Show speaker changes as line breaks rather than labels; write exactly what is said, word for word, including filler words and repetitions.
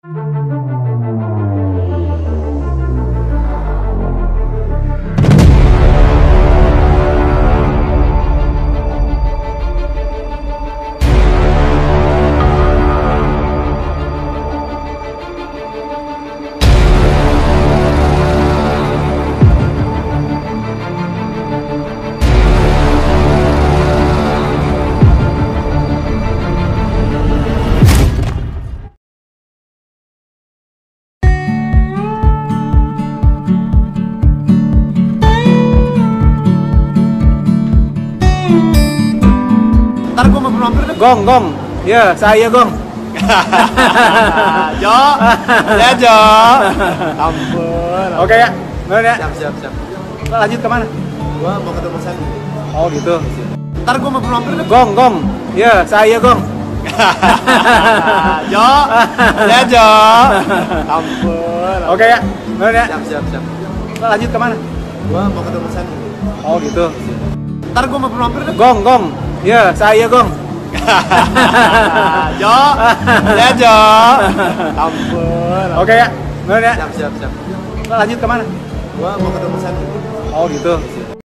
Ntar gue mau mampir deh.
Gong, Gong. Ya, saya Gong.
Jo, ya Jo. Ampun.
Oke ya, bener ya.
Siap, siap, siap.
Lanjut kemana?
Gua mau ketemu Sandy.
Oh gitu.
Ntar gue mau mampir deh.
Gong, Gong. Ya, saya Gong.
Jo, ya Jo. Ampun.
Oke ya, bener ya.
Siap, siap, siap.
Lanjut kemana?
Gua mau ketemu Sandy.
Oh gitu.
Ntar gue mau mampir deh.
Gong, Gong. Ya, saya Gong.
Jo, ya Jo. Ampun.
Oke ya, bener ya.
Siap, siap, siap.
Lanjut kemana?
Gua mau ketemu Sandy.
Oh gitu.